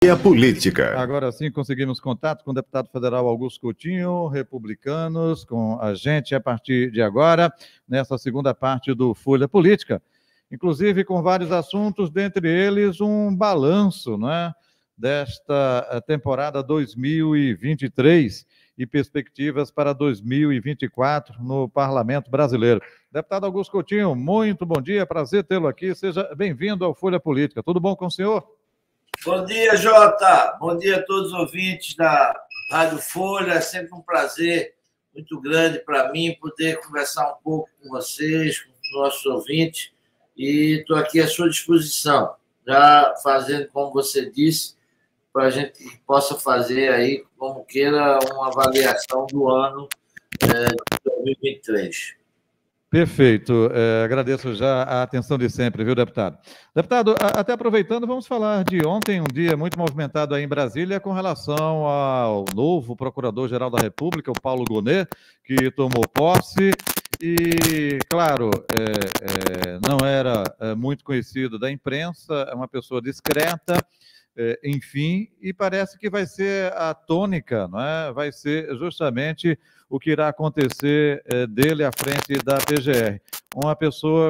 Política. Agora sim conseguimos contato com o deputado federal Augusto Coutinho, republicanos, com a gente a partir de agora, nessa segunda parte do Folha Política. Inclusive com vários assuntos, dentre eles um balanço, né, desta temporada 2023 e perspectivas para 2024 no Parlamento Brasileiro. Deputado Augusto Coutinho, muito bom dia, prazer tê-lo aqui, seja bem-vindo ao Folha Política. Tudo bom com o senhor? Bom dia, Jota. Bom dia a todos os ouvintes da Rádio Folha. É sempre um prazer muito grande para mim poder conversar um pouco com vocês, com os nossos ouvintes, e estou aqui à sua disposição, já fazendo, como você disse, para a gente possa fazer aí, como queira, uma avaliação do ano de 2023. Perfeito. Agradeço já a atenção de sempre, viu, deputado? Deputado, até aproveitando, vamos falar de ontem, um dia muito movimentado aí em Brasília, com relação ao novo Procurador-Geral da República, o Paulo Gonet, que tomou posse e, claro, não era muito conhecido da imprensa, é uma pessoa discreta, enfim, e parece que vai ser a tônica, não é? Vai ser justamente o que irá acontecer dele à frente da PGR. Uma pessoa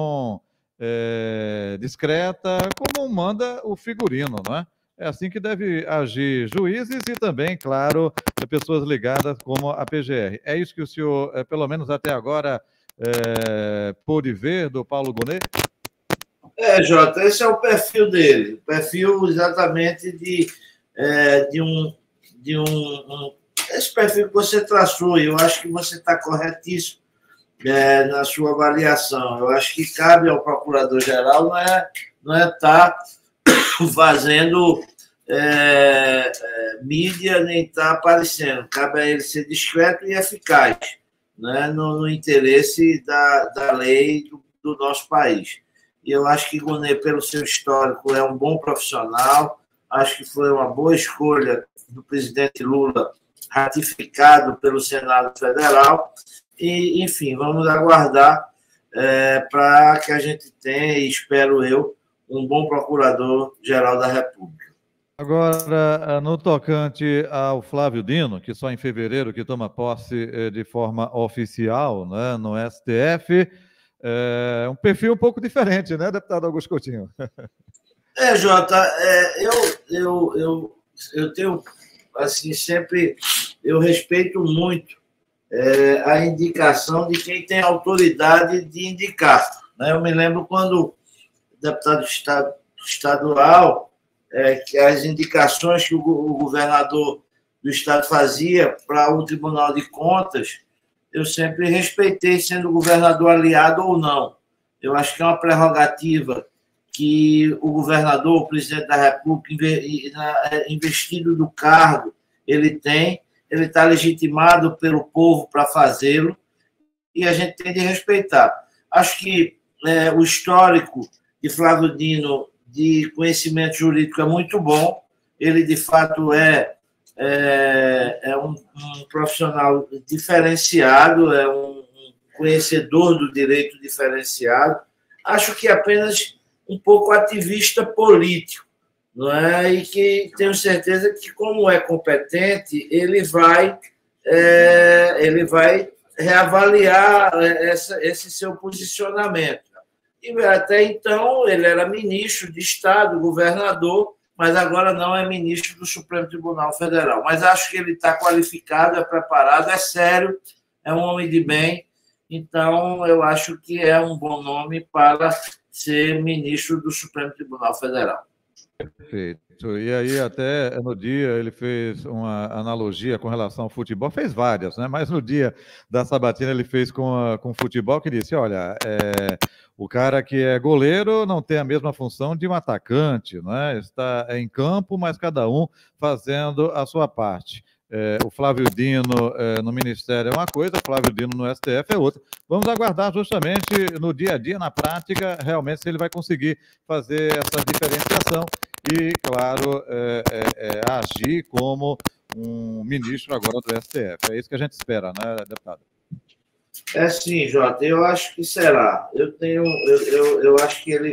discreta, como manda o figurino, não é? É assim que deve agir juízes e também, claro, pessoas ligadas como a PGR. É isso que o senhor, pelo menos até agora, pôde ver do Paulo Gonet? Jota, esse é o perfil dele, o perfil exatamente esse perfil que você traçou, e eu acho que você está corretíssimo na sua avaliação. Eu acho que cabe ao Procurador-Geral não é estar fazendo mídia, nem estar aparecendo. Cabe a ele ser discreto e eficaz, né, no interesse da lei do nosso país. E eu acho que Gonet, pelo seu histórico, é um bom profissional. Acho que foi uma boa escolha do presidente Lula, ratificado pelo Senado Federal. E, enfim, vamos aguardar para que a gente tenha, e espero eu, um bom Procurador-Geral da República. Agora, no tocante ao Flávio Dino, que só em fevereiro que toma posse de forma oficial, né, no STF, um perfil um pouco diferente, né, deputado Augusto Coutinho? Jota, eu tenho, assim, sempre, eu respeito muito a indicação de quem tem autoridade de indicar, né? Eu me lembro quando o deputado estadual, que as indicações que o governador do estado fazia para o Tribunal de Contas, eu sempre respeitei, sendo governador aliado ou não. Eu acho que é uma prerrogativa que o governador, o presidente da República, investido do cargo, ele está legitimado pelo povo para fazê-lo, e a gente tem de respeitar. Acho que o histórico de Flávio Dino de conhecimento jurídico é muito bom, ele, de fato, é um profissional diferenciado, é um conhecedor do direito diferenciado. Acho que apenas um pouco ativista político, não é? E que tenho certeza que, como é competente, ele vai reavaliar esse seu posicionamento. E até então ele era ministro de Estado, governador, mas agora não é ministro do Supremo Tribunal Federal. Mas acho que ele está qualificado, é preparado, é sério, é um homem de bem, então eu acho que é um bom nome para ser ministro do Supremo Tribunal Federal. Perfeito. E aí, até no dia, ele fez uma analogia com relação ao futebol, fez várias, né? Mas no dia da sabatina ele fez com o futebol, que disse, olha, o cara que é goleiro não tem a mesma função de um atacante, né? Está em campo, mas cada um fazendo a sua parte. O Flávio Dino no Ministério é uma coisa, o Flávio Dino no STF é outra. Vamos aguardar justamente no dia a dia, na prática, realmente se ele vai conseguir fazer essa diferenciação e, claro, agir como um ministro agora do STF. É isso que a gente espera, né, deputado? Sim, Jota, eu acho que será. Eu acho que ele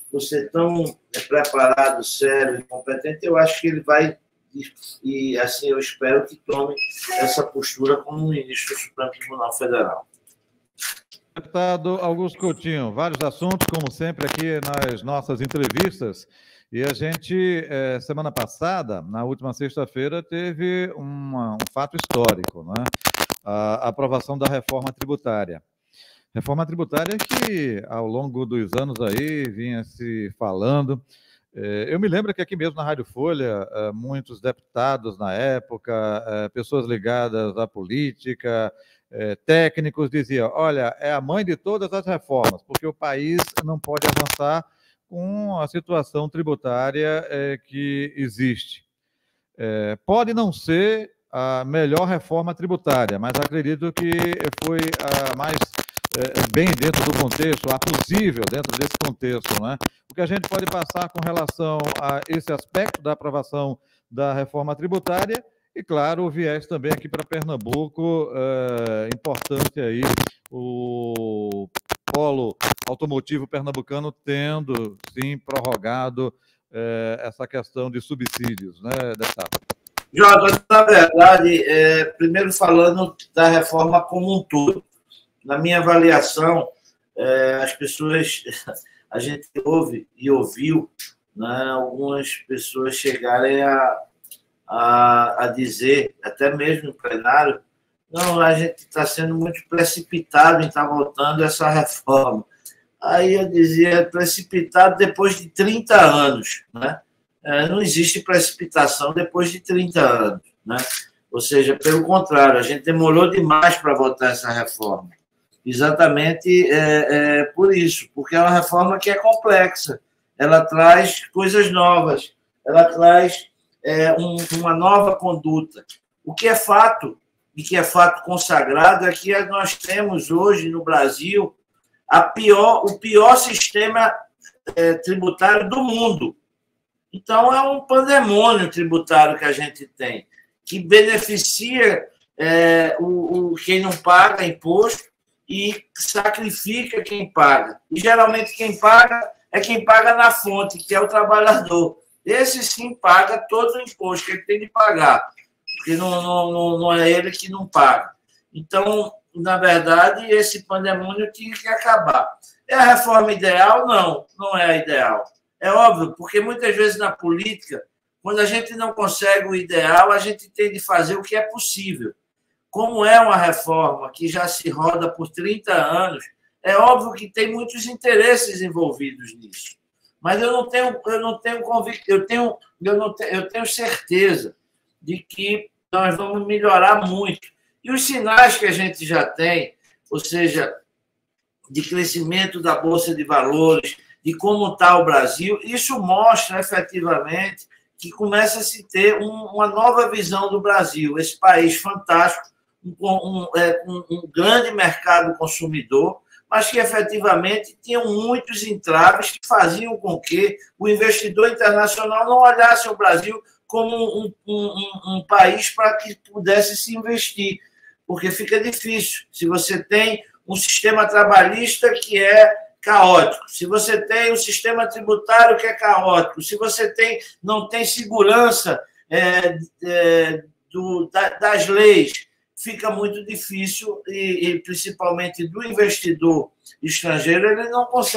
você tão preparado, sério e competente, eu acho que ele vai, e assim eu espero que tome essa postura como ministro do Supremo Tribunal Federal. Deputado Augusto Coutinho, vários assuntos, como sempre, aqui nas nossas entrevistas. E a gente, semana passada, na última sexta-feira, teve um fato histórico, né? A aprovação da reforma tributária. Reforma tributária que, ao longo dos anos aí, vinha se falando. Eu me lembro que aqui mesmo na Rádio Folha, muitos deputados na época, pessoas ligadas à política, técnicos diziam, olha, é a mãe de todas as reformas, porque o país não pode avançar com a situação tributária que existe. Pode não ser a melhor reforma tributária, mas acredito que foi a mais bem dentro do contexto, a possível dentro desse contexto, né? O que a gente pode passar com relação a esse aspecto da aprovação da reforma tributária e, claro, o viés também aqui para Pernambuco, importante aí, o polo automotivo pernambucano tendo, sim, prorrogado essa questão de subsídios, né, deputado? Jota, na verdade, primeiro falando da reforma como um todo. Na minha avaliação, as pessoas, a gente ouve e ouviu, né, algumas pessoas chegarem a dizer, até mesmo no plenário, não, a gente está sendo muito precipitado em estar votando essa reforma. Aí eu dizia, precipitado depois de 30 anos, né? Não existe precipitação depois de 30 anos, né? Ou seja, pelo contrário, a gente demorou demais para votar essa reforma. Exatamente por isso, porque é uma reforma que é complexa, ela traz coisas novas, ela traz uma nova conduta. O que é fato, e que é fato consagrado, é que nós temos hoje no Brasil o pior sistema tributário do mundo. Então, é um pandemônio tributário que a gente tem, que beneficia quem não paga imposto e sacrifica quem paga. E, geralmente, quem paga é quem paga na fonte, que é o trabalhador. Esse, sim, paga todo o imposto que ele tem de pagar, porque não é ele que não paga. Então, na verdade, esse pandemônio tinha que acabar. É a reforma ideal? Não, não é a ideal. É óbvio, porque muitas vezes na política, quando a gente não consegue o ideal, a gente tem de fazer o que é possível. Como é uma reforma que já se roda por 30 anos, é óbvio que tem muitos interesses envolvidos nisso. Mas eu tenho certeza de que nós vamos melhorar muito. E os sinais que a gente já tem, ou seja, de crescimento da Bolsa de Valores, de como está o Brasil, isso mostra efetivamente que começa a se ter uma nova visão do Brasil, esse país fantástico, um grande mercado consumidor, mas que efetivamente tinham muitos entraves que faziam com que o investidor internacional não olhasse o Brasil como um país para que pudesse se investir, porque fica difícil. Se você tem um sistema trabalhista que é caótico, se você tem um sistema tributário que é caótico, se você não tem segurança das leis, fica muito difícil e principalmente do investidor estrangeiro, ele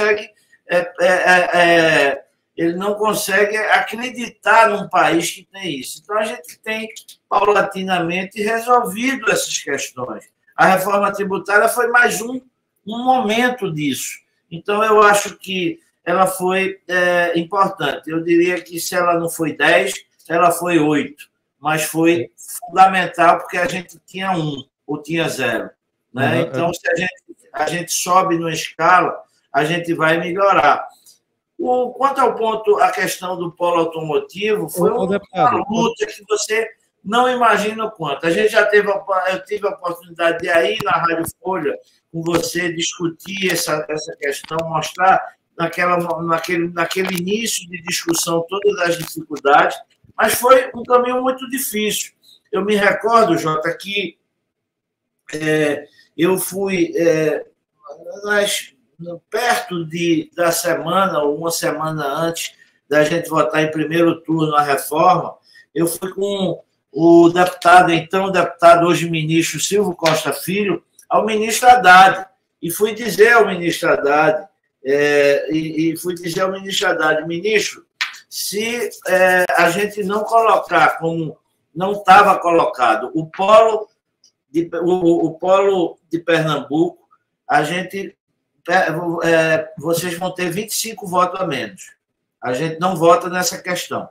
não consegue acreditar num país que tem isso. Então, a gente tem, paulatinamente, resolvido essas questões. A reforma tributária foi mais um momento disso. Então, eu acho que ela foi importante. Eu diria que se ela não foi 10, ela foi 8. Mas foi fundamental porque a gente tinha 1 ou tinha 0. Né? Então, se a gente sobe numa escala, a gente vai melhorar. Quanto ao ponto, a questão do polo automotivo, foi uma luta que você não imagina o quanto. Eu tive a oportunidade de ir na Rádio Folha com você, discutir essa questão, mostrar naquele início de discussão todas as dificuldades, mas foi um caminho muito difícil. Eu me recordo, Jota, que eu fui perto da semana, ou uma semana antes da gente votar em primeiro turno a reforma, eu fui com o deputado, então o deputado, hoje ministro Silvio Costa Filho, ao ministro Haddad, e fui dizer ao ministro Haddad, ministro, se a gente não colocar como não estava colocado o polo de Pernambuco, vocês vão ter 25 votos a menos. A gente não vota nessa questão.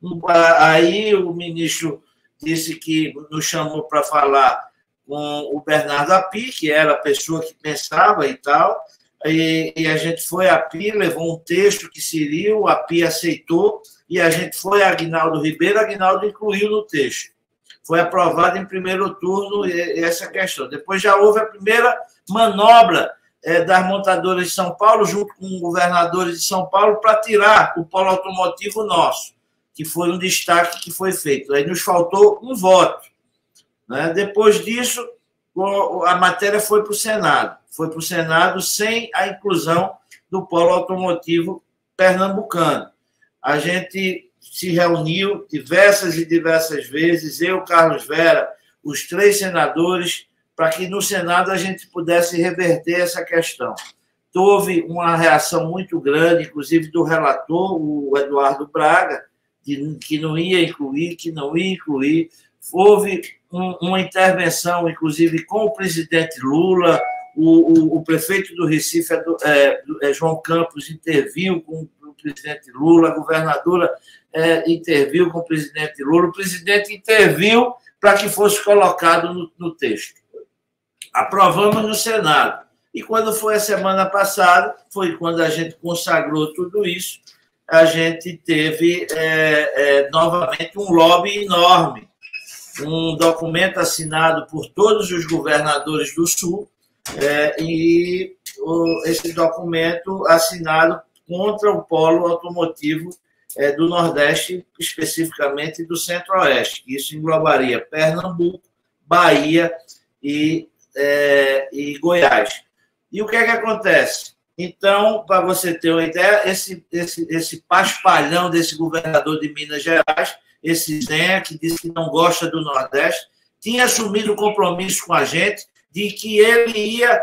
Aí o ministro disse que nos chamou para falar com o Bernardo Api, que era a pessoa que pensava e tal, e a gente foi a Api, levou um texto que seria, o Api aceitou, e a gente foi a Aguinaldo Ribeiro, Aguinaldo incluiu no texto. Foi aprovado em primeiro turno essa questão. Depois já houve a primeira manobra das montadoras de São Paulo, junto com governadores de São Paulo, para tirar o polo automotivo nosso, que foi um destaque que foi feito. Aí nos faltou um voto. Né? Depois disso, a matéria foi para o Senado. Foi para o Senado sem a inclusão do polo automotivo pernambucano. A gente se reuniu diversas e diversas vezes, eu, Carlos Vera, os 3 senadores, para que no Senado a gente pudesse reverter essa questão. Houve uma reação muito grande, inclusive do relator, o Eduardo Braga, que não ia incluir. Houve uma intervenção, inclusive, com o presidente Lula, o prefeito do Recife, João Campos, interviu com o presidente Lula, a governadora interviu com o presidente Lula, o presidente interviu para que fosse colocado no texto. Aprovamos no Senado. E quando foi a semana passada, foi quando a gente consagrou tudo isso, a gente teve novamente um lobby enorme, um documento assinado por todos os governadores do Sul, e esse documento assinado contra o polo automotivo do Nordeste, especificamente do Centro-Oeste, que isso englobaria Pernambuco, Bahia e Goiás. E o que é que acontece? Então, para você ter uma ideia, esse paspalhão desse governador de Minas Gerais, esse Zenha, que disse que não gosta do Nordeste, tinha assumido o compromisso com a gente de que ele ia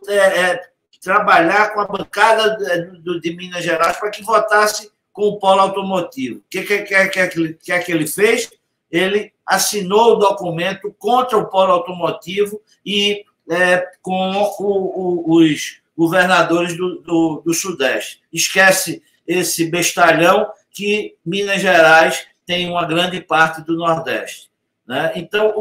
trabalhar com a bancada de Minas Gerais para que votasse com o polo automotivo. O que ele fez? Ele assinou o documento contra o polo automotivo e com os governadores do Sudeste. Esquece esse bestalhão que Minas Gerais tem uma grande parte do Nordeste. Né? Então,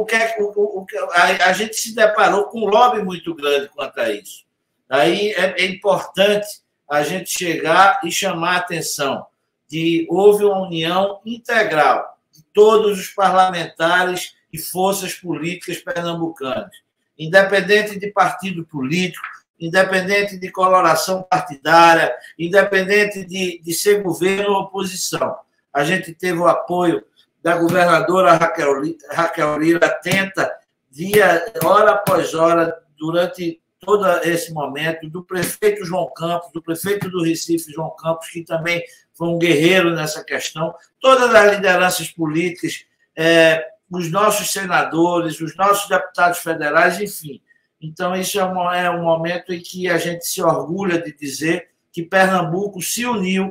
a gente se deparou com um lobby muito grande quanto a isso. Aí é importante a gente chegar e chamar a atenção de houve uma união integral de todos os parlamentares e forças políticas pernambucanas, independente de partido político, independente de coloração partidária, independente de ser governo ou oposição. A gente teve o apoio da governadora Raquel Lira, atenta, hora após hora, durante todo esse momento, do prefeito João Campos, do prefeito do Recife, João Campos, que também foi um guerreiro nessa questão, todas as lideranças políticas, os nossos senadores, os nossos deputados federais, enfim. Então, isso é um momento em que a gente se orgulha de dizer que Pernambuco se uniu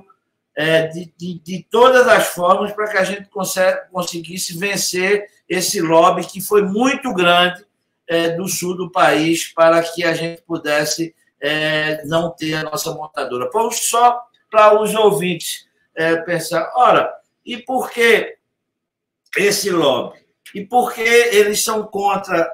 de todas as formas para que a gente conseguisse vencer esse lobby que foi muito grande do sul do país para que a gente pudesse não ter a nossa montadora. Só para os ouvintes pensar, ora, e por que esse lobby? E por que eles são contra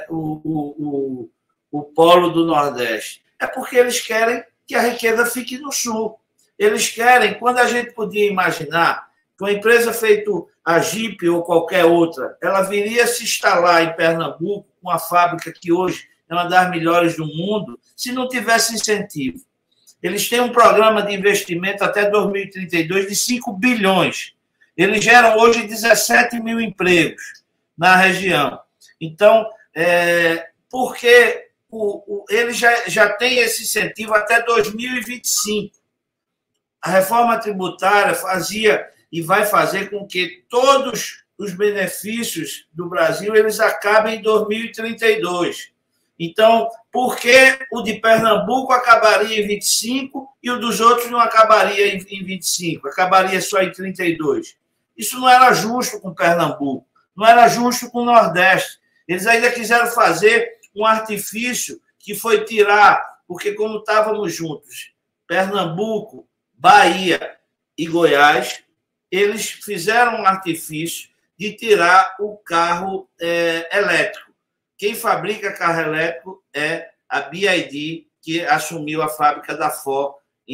o polo do Nordeste? É porque eles querem que a riqueza fique no Sul. Eles querem, quando a gente podia imaginar que uma empresa feito a Jeep ou qualquer outra, ela viria se instalar em Pernambuco, com uma fábrica que hoje é uma das melhores do mundo, se não tivesse incentivo. Eles têm um programa de investimento até 2032 de 5 bilhões. Eles geram hoje 17 mil empregos na região. Então, por que ele já tem esse incentivo até 2025. A reforma tributária fazia e vai fazer com que todos os benefícios do Brasil eles acabem em 2032. Então, por que o de Pernambuco acabaria em 25 e o dos outros não acabaria em 25? Acabaria só em 32? Isso não era justo com Pernambuco, não era justo com o Nordeste. Eles ainda quiseram fazer um artifício que foi tirar, porque como estávamos juntos, Pernambuco, Bahia e Goiás, eles fizeram um artifício de tirar o carro elétrico. Quem fabrica carro elétrico é a BYD, que assumiu a fábrica da Ford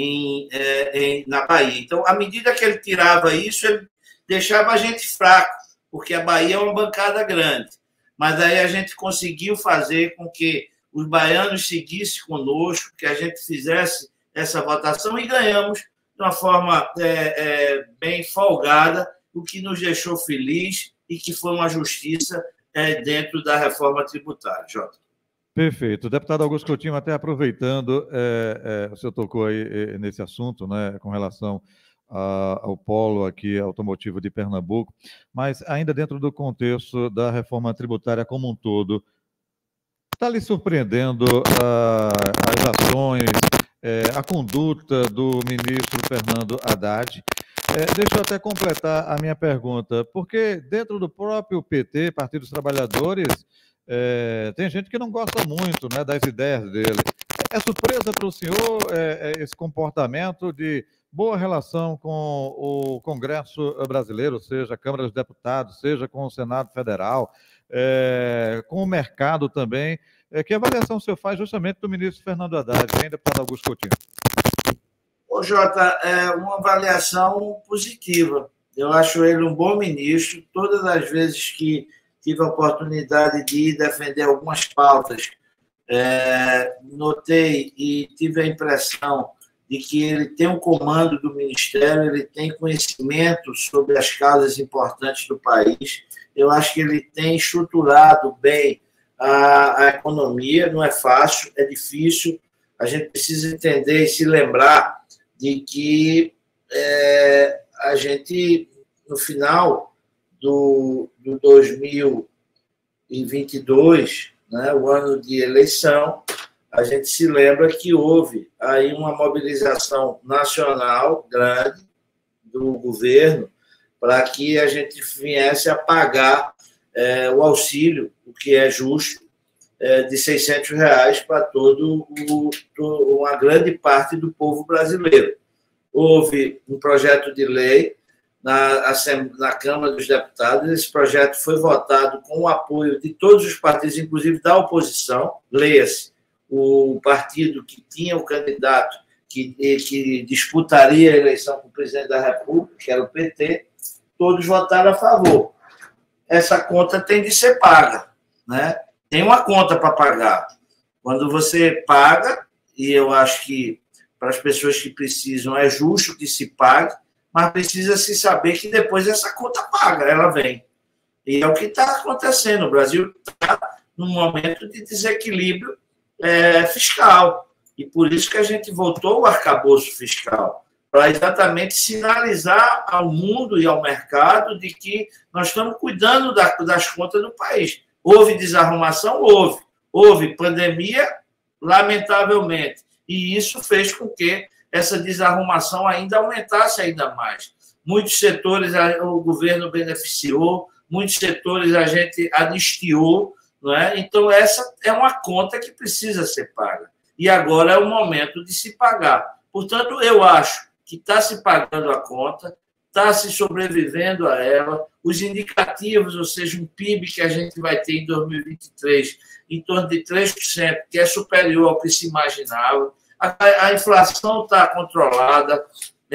na Bahia. Então, à medida que ele tirava isso, ele deixava a gente fraco, porque a Bahia é uma bancada grande. Mas aí a gente conseguiu fazer com que os baianos seguissem conosco, que a gente fizesse essa votação e ganhamos de uma forma bem folgada, o que nos deixou feliz e que foi uma justiça dentro da reforma tributária, Jota. Perfeito. Deputado Augusto Coutinho, até aproveitando, o senhor tocou aí nesse assunto, né, com relação ao polo aqui automotivo de Pernambuco, mas ainda dentro do contexto da reforma tributária como um todo, está lhe surpreendendo as ações, a conduta do ministro Fernando Haddad? Deixa eu até completar a minha pergunta, porque dentro do próprio PT, Partido dos Trabalhadores, tem gente que não gosta muito, né, das ideias dele. É surpresa para o senhor esse comportamento de boa relação com o Congresso brasileiro, seja a Câmara dos Deputados, seja com o Senado Federal, com o mercado também? Que avaliação o senhor faz justamente do ministro Fernando Haddad, hein, deputado Augusto Coutinho? Ô, Jota, é uma avaliação positiva. Eu acho ele um bom ministro. Todas as vezes que tive a oportunidade de ir defender algumas pautas, notei e tive a impressão de que ele tem um comando do Ministério, ele tem conhecimento sobre as causas importantes do país. Eu acho que ele tem estruturado bem a economia. Não é fácil, é difícil. A gente precisa entender e se lembrar de que a gente, no final do 2022, né, o ano de eleição, a gente se lembra que houve aí uma mobilização nacional grande do governo para que a gente viesse a pagar o auxílio, o que é justo, de R$600 para uma grande parte do povo brasileiro. Houve um projeto de lei na Câmara dos Deputados, esse projeto foi votado com o apoio de todos os partidos, inclusive da oposição, leia-se, o partido que tinha o candidato que disputaria a eleição com o presidente da República, que era o PT, todos votaram a favor. Essa conta tem de ser paga, né? Tem uma conta para pagar. Quando você paga, e eu acho que para as pessoas que precisam é justo que se pague, mas precisa se saber que depois essa conta paga, ela vem. E é o que está acontecendo. O Brasil está num momento de desequilíbrio fiscal. E por isso que a gente votou o arcabouço fiscal, para exatamente sinalizar ao mundo e ao mercado de que nós estamos cuidando das contas do país. Houve desarrumação? Houve. Houve pandemia? Lamentavelmente. E isso fez com que essa desarrumação ainda aumentasse ainda mais. Muitos setores o governo beneficiou, muitos setores a gente anistiou, não é? Então, essa é uma conta que precisa ser paga. E agora é o momento de se pagar. Portanto, eu acho que está se pagando a conta, está se sobrevivendo a ela. Os indicativos, ou seja, um PIB que a gente vai ter em 2023, em torno de 3%, que é superior ao que se imaginava. A inflação está controlada.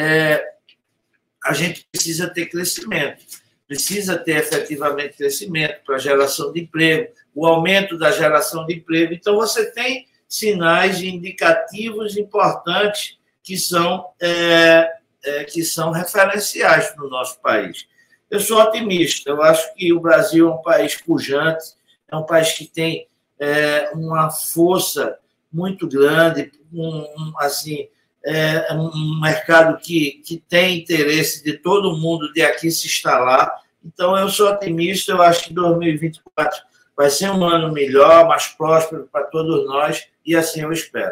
A gente precisa ter crescimento. Precisa ter efetivamente crescimento para a geração de emprego, o aumento da geração de emprego. Então, você tem sinais de indicativos importantes que são referenciais no nosso país. Eu sou otimista. Eu acho que o Brasil é um país pujante, é um país que tem uma força muito grande, assim, um mercado que tem interesse de todo mundo de aqui se instalar. Então, eu sou otimista, eu acho que 2024 vai ser um ano melhor, mais próspero para todos nós, e assim eu espero.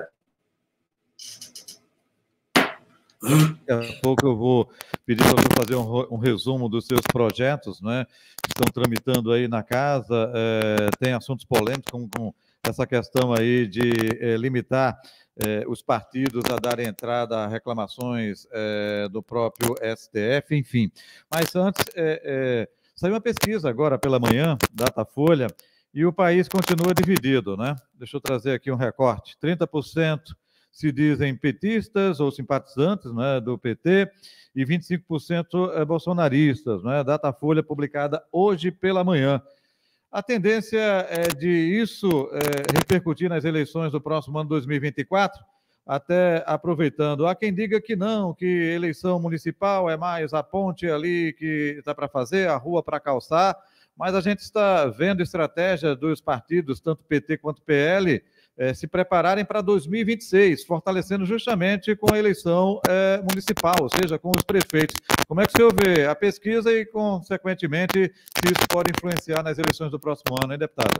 Daqui a pouco eu vou pedir para você fazer um resumo dos seus projetos, né, que estão tramitando aí na casa. Tem assuntos polêmicos, como essa questão aí de limitar os partidos a darem entrada a reclamações do próprio STF, enfim. Mas antes, saiu uma pesquisa agora pela manhã, Datafolha, e o país continua dividido, né? Deixa eu trazer aqui um recorte. 30% se dizem petistas ou simpatizantes, né, do PT, e 25% bolsonaristas, né? Datafolha publicada hoje pela manhã. A tendência é de isso repercutir nas eleições do próximo ano 2024, até aproveitando. Há quem diga que não, que eleição municipal é mais a ponte ali que está para fazer, a rua para calçar, mas a gente está vendo estratégia dos partidos, tanto PT quanto PL, se prepararem para 2026, fortalecendo justamente com a eleição municipal, ou seja, com os prefeitos. Como é que o senhor vê a pesquisa e, consequentemente, se isso pode influenciar nas eleições do próximo ano, hein, deputado?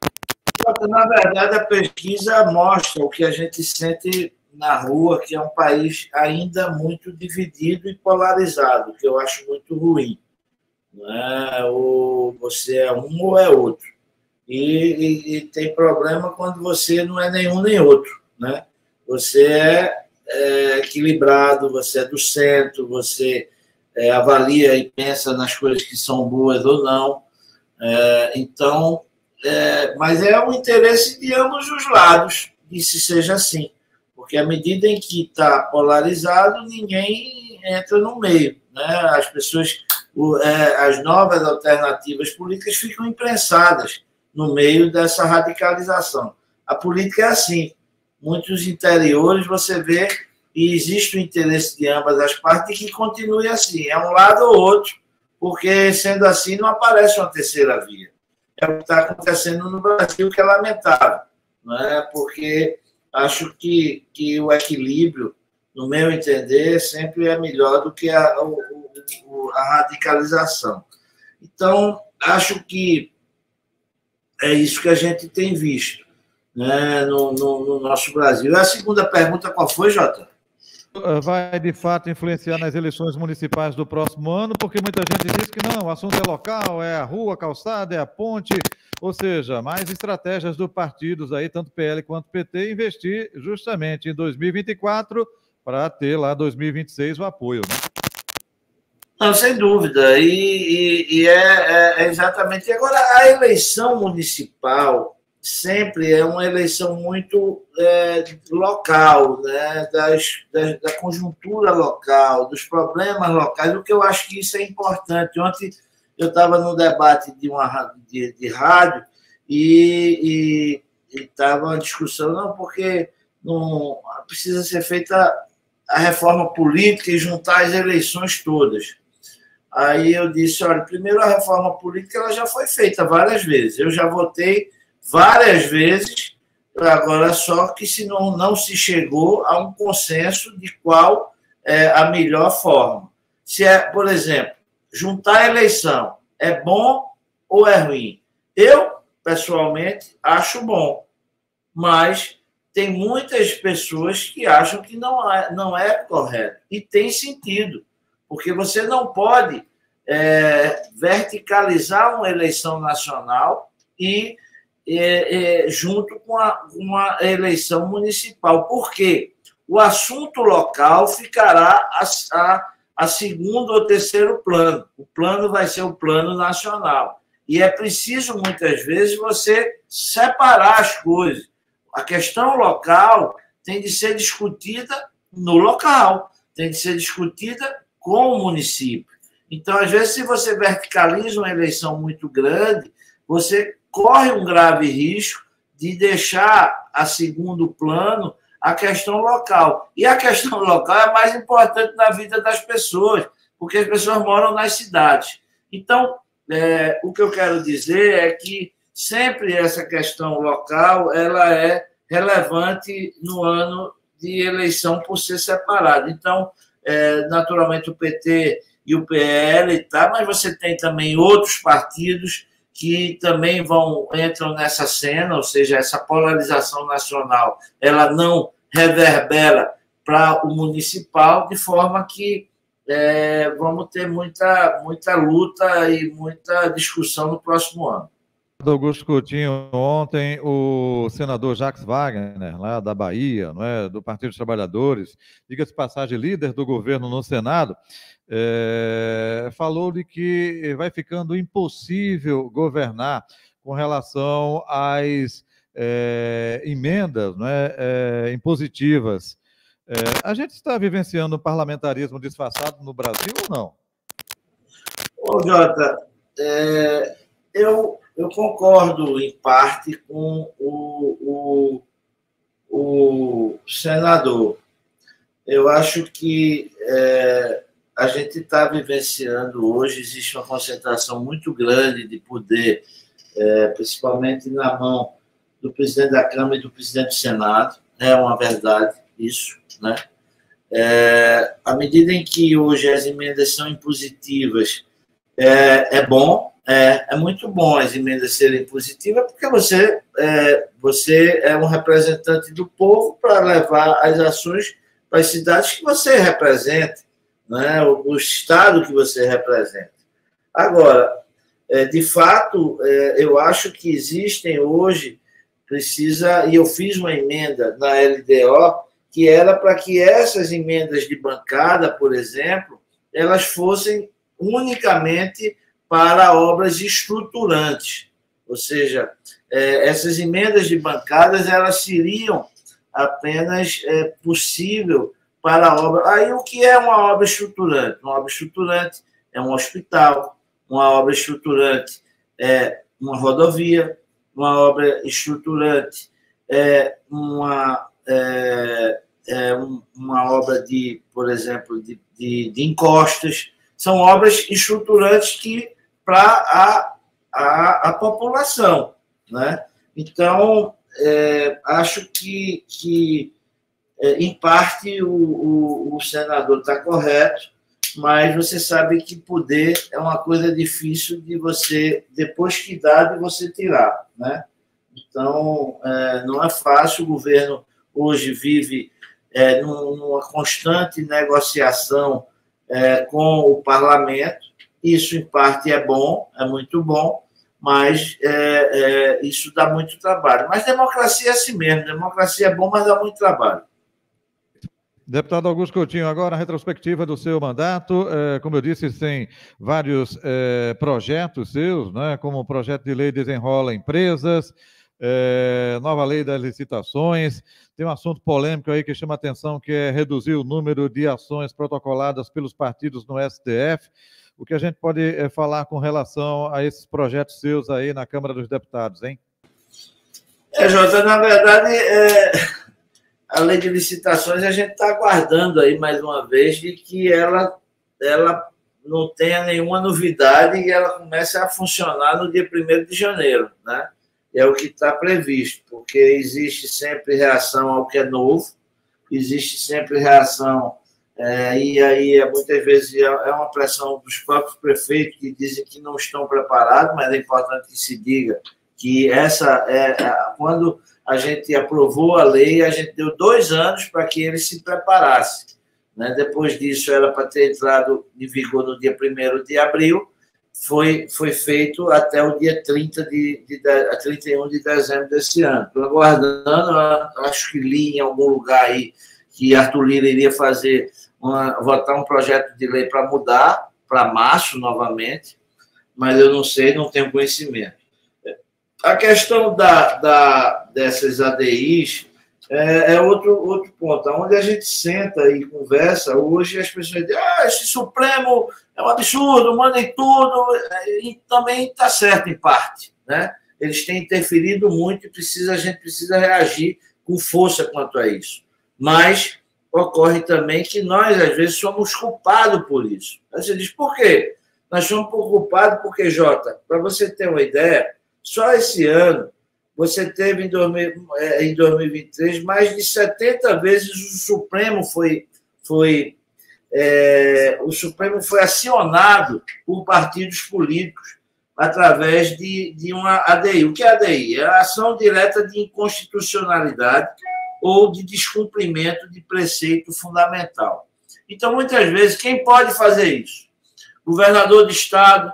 Na verdade, a pesquisa mostra o que a gente sente na rua, que é um país ainda muito dividido e polarizado, que eu acho muito ruim. Não é? Ou você é um ou é outro. E tem problema quando você não é nenhum nem outro, né? Você é equilibrado, você é do centro, você avalia e pensa nas coisas que são boas ou não. Então, mas é o interesse de ambos os lados que se seja assim, porque à medida em que está polarizado, ninguém entra no meio, né? As pessoas, as novas alternativas políticas ficam imprensadas no meio dessa radicalização. A política é assim. Muitos interiores você vê e existe o interesse de ambas as partes que continue assim. É um lado ou outro, porque, sendo assim, não aparece uma terceira via. É o que está acontecendo no Brasil, que é lamentável, não é? Porque acho que o equilíbrio, no meu entender, sempre é melhor do que a radicalização. Então, acho que é isso que a gente tem visto, né, no nosso Brasil. A segunda pergunta, qual foi, Jota? Vai, de fato, influenciar nas eleições municipais do próximo ano, porque muita gente diz que não, o assunto é local, é a rua, a calçada, é a ponte, ou seja, mais estratégias dos partidos aí, tanto PL quanto PT, investir justamente em 2024 para ter lá 2026 o apoio, né? Não, sem dúvida, e é exatamente. Agora, a eleição municipal sempre é uma eleição muito local, né? Da conjuntura local, dos problemas locais, o que eu acho que isso é importante. Ontem eu estava num debate de rádio e estava uma discussão, não, porque não precisa ser feita a reforma política e juntar as eleições todas. Aí eu disse, olha, primeiro a reforma política ela já foi feita várias vezes. Eu já votei várias vezes, agora só que se não se chegou a um consenso de qual é a melhor forma. Se por exemplo, juntar a eleição é bom ou é ruim? Eu, pessoalmente, acho bom, mas tem muitas pessoas que acham que não é correto. E tem sentido. Porque você não pode verticalizar uma eleição nacional e junto com uma eleição municipal. Por quê? O assunto local ficará a segundo ou terceiro plano. O plano vai ser o plano nacional. E é preciso, muitas vezes, você separar as coisas. A questão local tem de ser discutida no local, tem de ser discutida com o município. Então, às vezes, se você verticaliza uma eleição muito grande, você corre um grave risco de deixar a segundo plano a questão local. E a questão local é mais importante na vida das pessoas, porque as pessoas moram nas cidades. Então, o que eu quero dizer é que, sempre essa questão local ela é relevante no ano de eleição por ser separado. Então, naturalmente, o PT e o PL, tá, mas você tem também outros partidos que também entram nessa cena, ou seja, essa polarização nacional, ela não reverbera para o municipal, de forma que vamos ter muita luta e muita discussão no próximo ano. Augusto Coutinho, ontem o senador Jacques Wagner, lá da Bahia, não é, do Partido dos Trabalhadores, diga-se de passagem, líder do governo no Senado, falou de que vai ficando impossível governar com relação às emendas, não é, impositivas. A gente está vivenciando um parlamentarismo disfarçado no Brasil ou não? Ô, Jota, eu concordo, em parte, com o senador. Eu acho que a gente está vivenciando hoje, existe uma concentração muito grande de poder, principalmente na mão do presidente da Câmara e do presidente do Senado. É uma verdade isso, né? À medida em que hoje as emendas são impositivas, é bom, é muito bom as emendas serem positivas, porque você é um representante do povo para levar as ações para as cidades que você representa, né? O estado que você representa. Agora, de fato, eu acho que existem hoje, e eu fiz uma emenda na LDO, que era para que essas emendas de bancada, por exemplo, elas fossem unicamente para obras estruturantes, ou seja, essas emendas de bancadas elas seriam apenas possível para a obra. Aí o que é uma obra estruturante? Uma obra estruturante é um hospital, uma obra estruturante é uma rodovia, uma obra estruturante é uma obra de, por exemplo, de encostas. São obras estruturantes que para a população, né? Então, acho que em parte, o senador está correto, mas você sabe que poder é uma coisa difícil de você, depois que dá, de você tirar, né? Então, não é fácil. O governo hoje vive numa constante negociação com o parlamento. Isso, em parte, é bom, é muito bom, mas isso dá muito trabalho. Mas democracia é assim mesmo, democracia é bom, mas dá muito trabalho. Deputado Augusto Coutinho, agora a retrospectiva do seu mandato. Como eu disse, tem vários projetos seus, né, como o projeto de lei Desenrola Empresas, nova lei das licitações. Tem um assunto polêmico aí que chama a atenção, que é reduzir o número de ações protocoladas pelos partidos no STF. O que a gente pode falar com relação a esses projetos seus aí na Câmara dos Deputados, hein? Jota, na verdade, a lei de licitações a gente está aguardando aí mais uma vez de que ela não tenha nenhuma novidade e ela comece a funcionar no dia 1º de janeiro, né? É o que está previsto, porque existe sempre reação ao que é novo, existe sempre reação, e aí muitas vezes é uma pressão dos próprios prefeitos que dizem que não estão preparados, mas é importante que se diga que quando a gente aprovou a lei, a gente deu 2 anos para que ele se preparasse, né? Depois disso, era para ter entrado em vigor no dia 1º de abril, foi feito até o dia 31 de dezembro desse ano. Estou aguardando, acho que li em algum lugar aí que Arthur Lira iria votar um projeto de lei para mudar para março novamente, mas eu não sei, não tenho conhecimento. A questão dessas ADIs é outro ponto. Onde a gente senta e conversa, hoje as pessoas dizem: esse Supremo é um absurdo, mandem tudo. E também está certo, em parte, né? Eles têm interferido muito e a gente precisa reagir com força quanto a isso. Mas ocorre também que nós, às vezes, somos culpados por isso. Aí você diz: por quê? Nós somos culpados porque, Jota, para você ter uma ideia, Só esse ano, você teve em 2023 mais de 70 vezes o Supremo o Supremo foi acionado por partidos políticos através de uma ADI. O que é ADI? É a ação direta de inconstitucionalidade ou de descumprimento de preceito fundamental. Então, muitas vezes, quem pode fazer isso? Governador de Estado,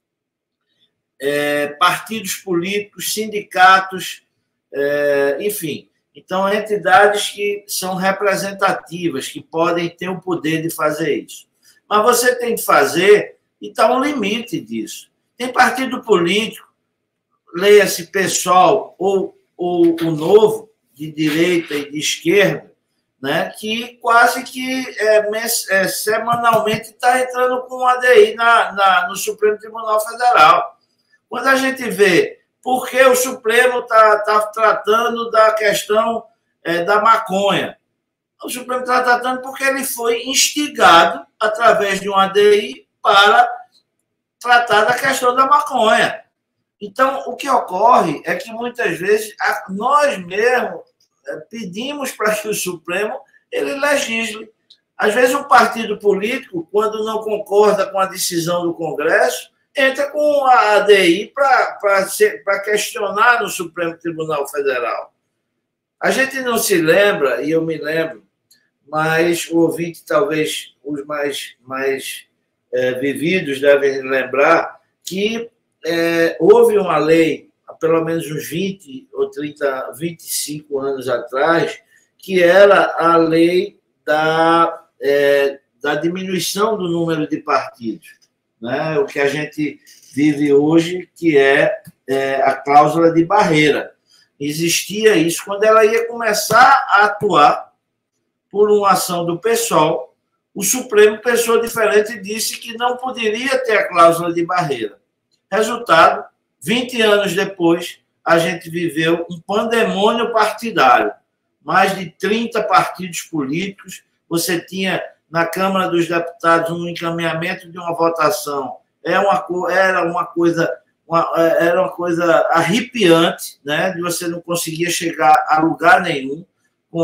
partidos políticos, sindicatos, enfim. Então, entidades que são representativas, que podem ter o poder de fazer isso. Mas você tem que fazer, e está um limite disso. Tem partido político, leia-se PSOL ou o Novo, de direita e de esquerda, né, que quase que semanalmente está entrando com um ADI no Supremo Tribunal Federal. Quando a gente vê por que o Supremo está tratando da questão da maconha, o Supremo está tratando porque ele foi instigado através de um ADI para tratar da questão da maconha. Então, o que ocorre é que, muitas vezes, nós mesmos pedimos para que o Supremo ele legisle. Às vezes, um partido político, quando não concorda com a decisão do Congresso, entra com a ADI para questionar no Supremo Tribunal Federal. A gente não se lembra, e eu me lembro, mas o ouvinte, talvez os mais vividos devem lembrar que houve uma lei, há pelo menos uns 20 ou 30, 25 anos atrás, que era a lei da diminuição do número de partidos, né? O que a gente vive hoje, que é a cláusula de barreira. Existia isso quando ela ia começar a atuar por uma ação do PSOL. O Supremo pensou diferente e disse que não poderia ter a cláusula de barreira. Resultado, 20 anos depois, a gente viveu um pandemônio partidário. Mais de 30 partidos políticos. Você tinha, na Câmara dos Deputados, um encaminhamento de uma votação. Era uma coisa arrepiante, né? De você não conseguia chegar a lugar nenhum, com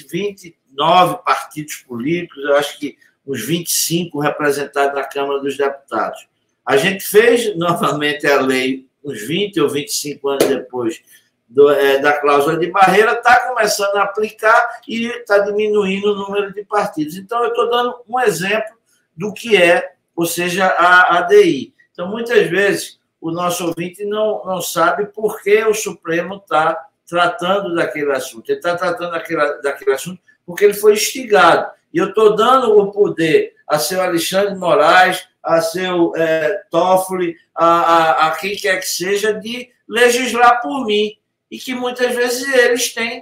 29 partidos políticos, eu acho que uns 25 representados na Câmara dos Deputados. A gente fez novamente a lei, uns 20 ou 25 anos depois da cláusula de barreira, está começando a aplicar e está diminuindo o número de partidos. Então, eu estou dando um exemplo do que é, ou seja, a ADI. Então, muitas vezes, o nosso ouvinte não sabe por que o Supremo está tratando daquele assunto. Ele está tratando daquele assunto porque ele foi instigado. E eu estou dando o poder a seu Alexandre de Moraes, a seu Toffoli, a quem quer que seja, de legislar por mim. E que muitas vezes eles têm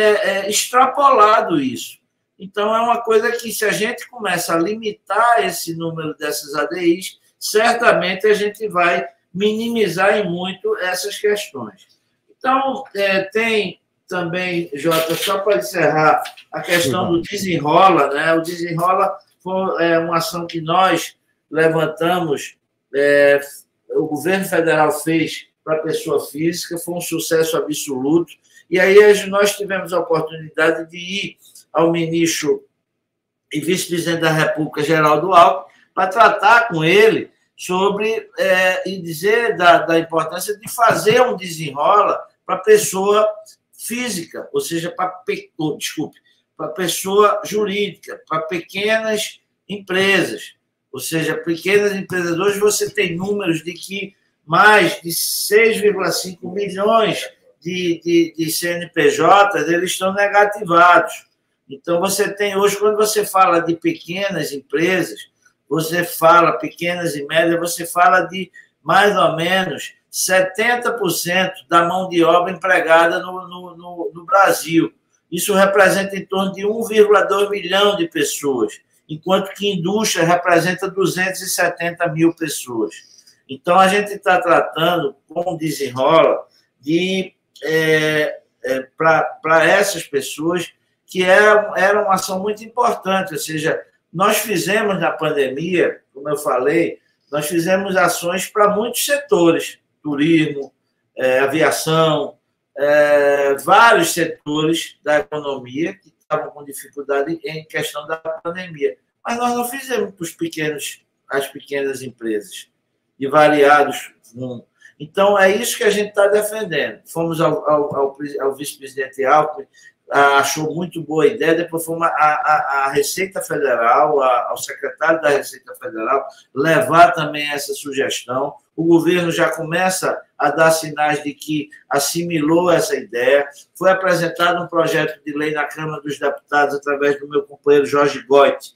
extrapolado isso. Então, é uma coisa que, se a gente começa a limitar esse número dessas ADIs, certamente a gente vai minimizar em muito essas questões. Então, tem também, Jota, só para encerrar, a questão do desenrola, né? O desenrola foi uma ação que nós levantamos, o governo federal fez para a pessoa física, foi um sucesso absoluto. E aí nós tivemos a oportunidade de ir ao ministro e vice-presidente da República, Geraldo Alckmin, para tratar com ele sobre e dizer da importância de fazer um desenrola para a pessoa física, ou seja, para a pessoa jurídica, para pequenas empresas. Ou seja, pequenas empresas, hoje você tem números de que mais de 6,5 milhões de CNPJs eles estão negativados. Então, você tem hoje, quando você fala de pequenas empresas, você fala pequenas e médias, você fala de mais ou menos 70% da mão de obra empregada no Brasil. Isso representa em torno de 1,2 milhão de pessoas, enquanto que indústria representa 270 mil pessoas. Então, a gente está tratando, com o desenrola, para essas pessoas, que era uma ação muito importante. Ou seja, nós fizemos na pandemia, como eu falei, nós fizemos ações para muitos setores, turismo, aviação, vários setores da economia que estavam com dificuldade em questão da pandemia. Mas nós não fizemos para as pequenas empresas, de variados. Então, é isso que a gente está defendendo. Fomos ao vice-presidente Alckmin, achou muito boa a ideia, depois fomos à Receita Federal, ao secretário da Receita Federal, levar também essa sugestão. O governo já começa a dar sinais de que assimilou essa ideia. Foi apresentado um projeto de lei na Câmara dos Deputados, através do meu companheiro Jorge Goit,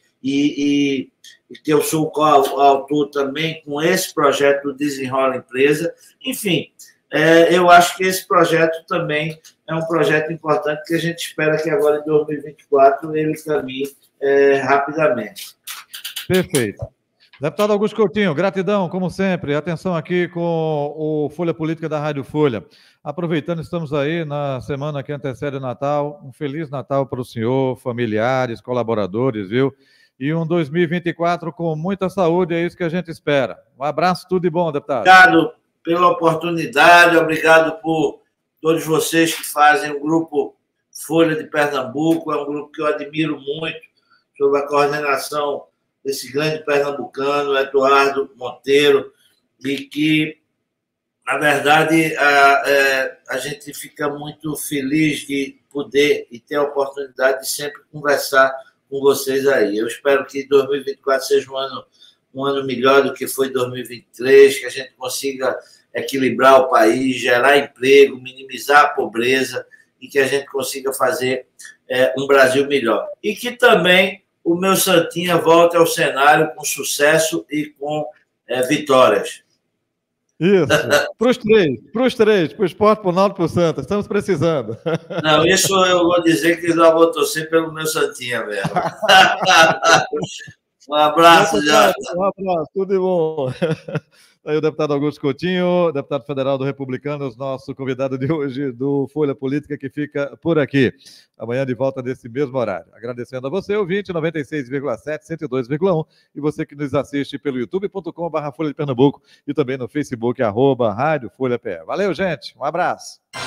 e que eu sou o coautor também com esse projeto do Desenrola Empresa. Enfim, eu acho que esse projeto também é um projeto importante que a gente espera que agora em 2024 ele caminhe rapidamente. Perfeito. Deputado Augusto Coutinho, gratidão, como sempre. Atenção aqui com o Folha Política da Rádio Folha. Aproveitando, estamos aí na semana que antecede o Natal. Um Feliz Natal para o senhor, familiares, colaboradores, viu? E um 2024 com muita saúde, é isso que a gente espera. Um abraço, tudo de bom, deputado. Obrigado pela oportunidade, obrigado por todos vocês que fazem o Grupo Folha de Pernambuco. É um grupo que eu admiro muito, sob a coordenação desse grande pernambucano, Eduardo Monteiro, e que, na verdade, a gente fica muito feliz de poder e ter a oportunidade de sempre conversar com vocês aí. Eu espero que 2024 seja um ano melhor do que foi 2023, que a gente consiga equilibrar o país, gerar emprego, minimizar a pobreza e que a gente consiga fazer um Brasil melhor. E que também o meu Santinha volte ao cenário com sucesso e com vitórias. Isso, para os três, para o Sport, para o Náutico, para o Santa, estamos precisando. Não, isso eu vou dizer que já vou torcer pelo meu Santinha mesmo. Um abraço, Jota. Um abraço, tudo de bom. Aí o deputado Augusto Coutinho, deputado federal do Republicanos, nosso convidado de hoje do Folha Política, que fica por aqui. Amanhã de volta nesse mesmo horário. Agradecendo a você, ouvinte, 96,7, 102,1, e você que nos assiste pelo youtube.com/Folha de Pernambuco e também no Facebook, @Rádio Folha PE. Valeu, gente. Um abraço.